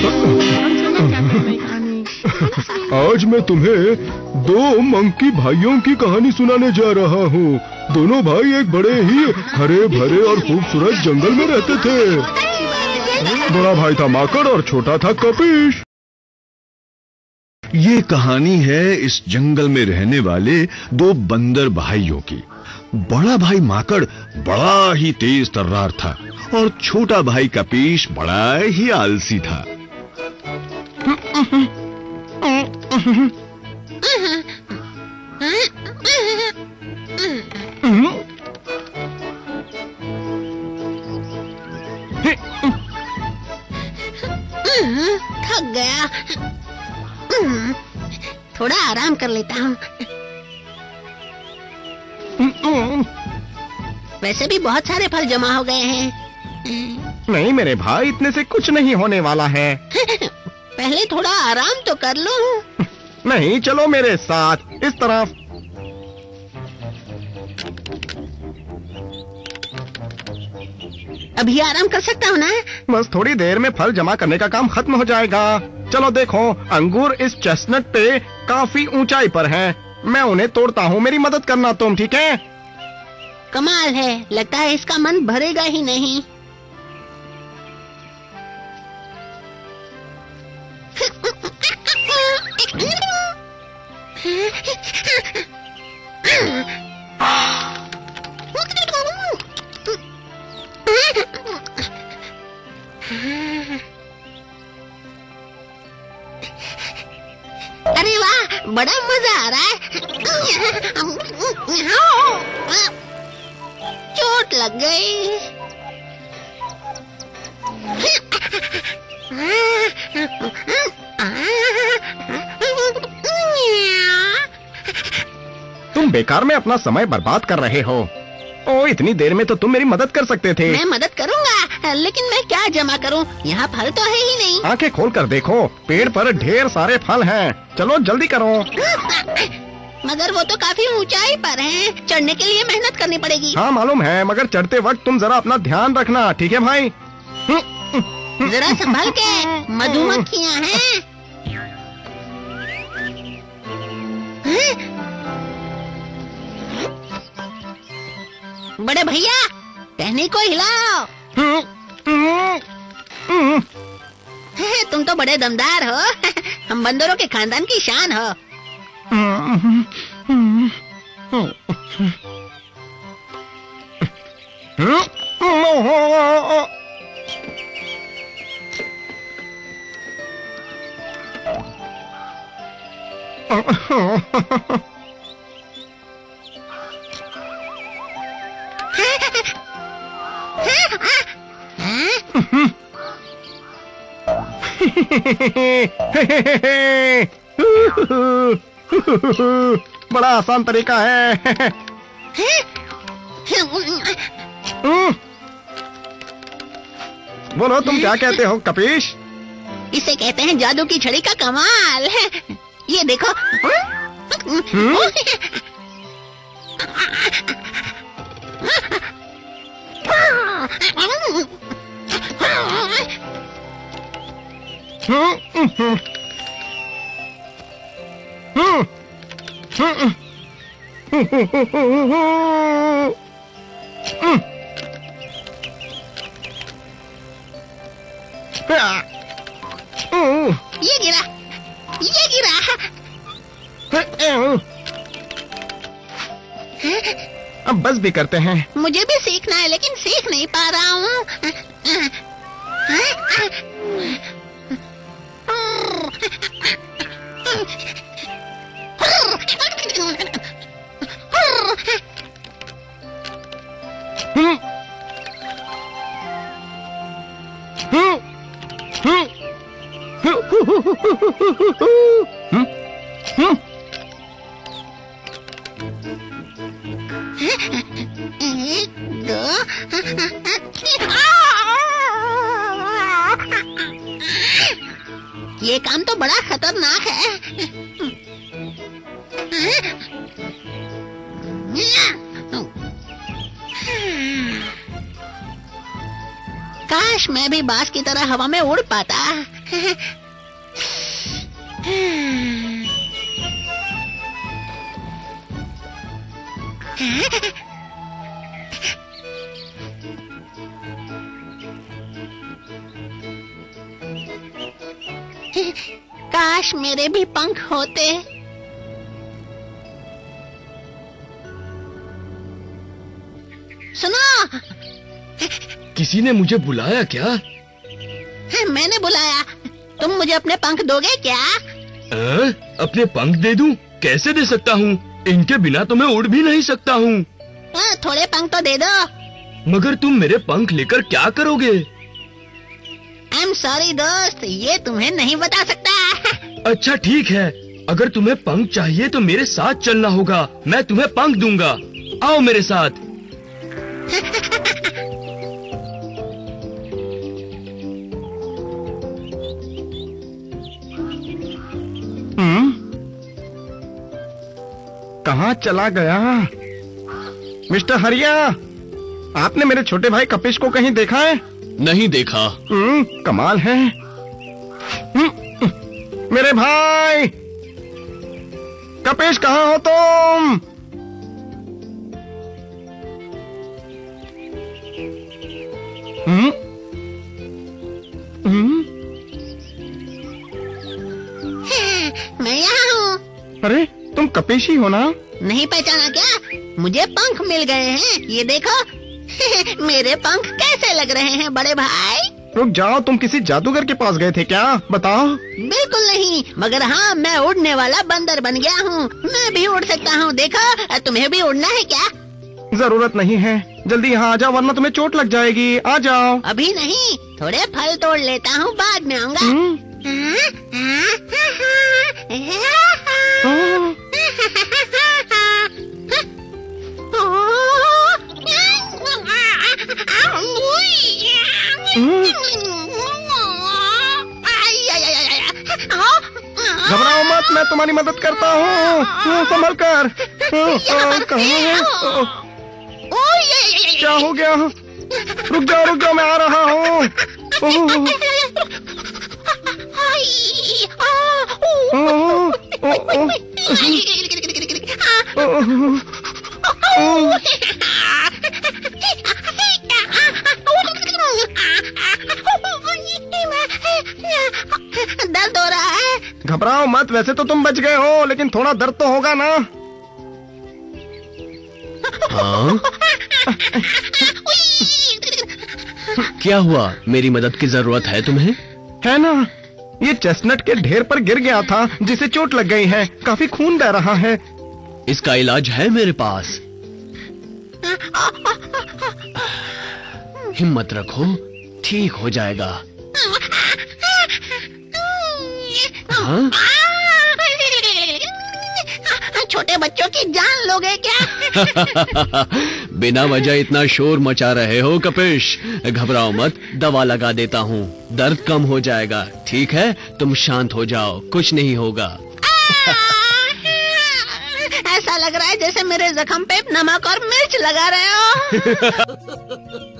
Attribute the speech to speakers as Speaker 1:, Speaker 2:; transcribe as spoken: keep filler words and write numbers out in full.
Speaker 1: आज मैं तुम्हें दो मंकी भाइयों की कहानी सुनाने जा रहा हूँ। दोनों भाई एक बड़े ही हरे भरे और खूबसूरत जंगल में रहते थे। बड़ा भाई था माकड़ और छोटा था कपीश।
Speaker 2: ये कहानी है इस जंगल में रहने वाले दो बंदर भाइयों की। बड़ा भाई माकड़ बड़ा ही तेज तर्रार था और छोटा भाई कपीश बड़ा ही आलसी था।
Speaker 3: थक गया, थोड़ा आराम कर लेता हूँ। वैसे भी बहुत सारे फल जमा हो गए हैं।
Speaker 4: नहीं मेरे भाई, इतने से कुछ नहीं होने वाला है।
Speaker 3: पहले थोड़ा आराम तो कर लो।
Speaker 4: नहीं, चलो मेरे साथ इस तरफ।
Speaker 3: अभी आराम कर सकता हूँ ना?
Speaker 4: बस थोड़ी देर में फल जमा करने का काम खत्म हो जाएगा। चलो देखो, अंगूर इस चेस्टनट पे काफी ऊंचाई पर हैं। मैं उन्हें तोड़ता हूँ, मेरी मदद करना तुम, ठीक है?
Speaker 3: कमाल है, लगता है इसका मन भरेगा ही नहीं। अरे वाह, बड़ा मजा आ रहा है। चोट लग गई।
Speaker 4: तुम बेकार में अपना समय बर्बाद कर रहे हो। ओ, इतनी देर में तो तुम मेरी मदद कर सकते थे।
Speaker 3: मैं मदद करूंगा, लेकिन मैं क्या जमा करूं? यहाँ फल तो है ही नहीं।
Speaker 4: आंखें खोल कर देखो, पेड़ पर ढेर सारे फल हैं। चलो जल्दी करो।
Speaker 3: मगर वो तो काफी ऊंचाई पर हैं। चढ़ने के लिए मेहनत करनी पड़ेगी।
Speaker 4: हाँ मालूम है, मगर चढ़ते वक्त तुम जरा अपना ध्यान रखना, ठीक है भाई?
Speaker 3: जरा संभल के, मधुमक्खियाँ हैं। बड़े भैया, टहनी को हिलाओ। तुम तो बड़े दमदार हो। हम बंदरों के खानदान की शान हो।
Speaker 4: बड़ा आसान तरीका है। बोलो, तुम क्या कहते हो कपीश?
Speaker 3: इसे कहते हैं जादू की छड़ी का कमाल। ये देखो। ये गिरा, ये गिरा।
Speaker 4: अब बस भी करते हैं।
Speaker 3: मुझे भी सीखना है, लेकिन सीख नहीं पा रहा हूँ। ये काम तो बड़ा खतरनाक है। काश मैं भी बाज की तरह हवा में उड़ पाता। काश मेरे भी पंख होते। सुनो,
Speaker 5: किसी ने मुझे बुलाया क्या?
Speaker 3: मैंने बुलाया। तुम मुझे अपने पंख दोगे क्या?
Speaker 5: आ, अपने पंख दे दूं? कैसे दे सकता हूँ? इनके बिना तो मैं उड़ भी नहीं सकता हूँ।
Speaker 3: थोड़े पंख तो दे दो।
Speaker 5: मगर तुम मेरे पंख लेकर क्या करोगे?
Speaker 3: आई एम सॉरी दोस्त, ये तुम्हें नहीं बता सकता।
Speaker 5: अच्छा ठीक है, अगर तुम्हें पंख चाहिए तो मेरे साथ चलना होगा। मैं तुम्हें पंख दूंगा, आओ मेरे साथ।
Speaker 4: हम्म, कहाँ चला गया मिस्टर हरिया? आपने मेरे छोटे भाई कपिश को कहीं देखा है?
Speaker 5: नहीं देखा।
Speaker 4: हम्म, कमाल है। हम्म, मेरे भाई कपिश, कहाँ हो तुम? हम्म, हम्म,
Speaker 3: मैं यहाँ हूँ।
Speaker 4: अरे तुम कपिश ही हो ना?
Speaker 3: नहीं पहचाना क्या? मुझे पंख मिल गए हैं, ये देखो। मेरे पंख कैसे लग रहे हैं बड़े भाई?
Speaker 4: रुक जाओ, तुम किसी जादूगर के पास गए थे क्या? बताओ।
Speaker 3: बिल्कुल नहीं, मगर हाँ, मैं उड़ने वाला बंदर बन गया हूँ। मैं भी उड़ सकता हूँ, देखो। तुम्हें भी उड़ना है क्या?
Speaker 4: जरूरत नहीं है, जल्दी यहाँ आ जाओ वरना तुम्हें चोट लग जाएगी। आ जाओ।
Speaker 3: अभी नहीं, थोड़े फल तोड़ लेता हूँ, बाद में आऊंगा।
Speaker 4: हम्म, हाँ, घबराओ मत, मैं तुम्हारी मदद करता हूँ। हाँ, संभल कर। हाँ, कहाँ है? क्या हो गया? रुक जाओ रुक जाओ, मैं आ रहा हूँ।
Speaker 3: दर्द हो रहा है।
Speaker 4: घबराओ मत, वैसे तो तुम बच गए हो, लेकिन थोड़ा दर्द तो होगा ना?
Speaker 5: हाँ? क्या हुआ? मेरी मदद की जरूरत है तुम्हें?
Speaker 4: है ना, ये चेस्टनट के ढेर पर गिर गया था, जिसे चोट लग गई है। काफी खून बह रहा है।
Speaker 5: इसका इलाज है मेरे पास। हिम्मत रखो, ठीक हो जाएगा। हाँ?
Speaker 3: छोटे बच्चों की जान लोगे क्या?
Speaker 5: बिना वजह इतना शोर मचा रहे हो कपिश। घबराओ मत, दवा लगा देता हूँ, दर्द कम हो जाएगा। ठीक है, तुम शांत हो जाओ, कुछ नहीं होगा।
Speaker 3: ऐसा लग रहा है जैसे मेरे जख्म पे नमक और मिर्च लगा रहे हो।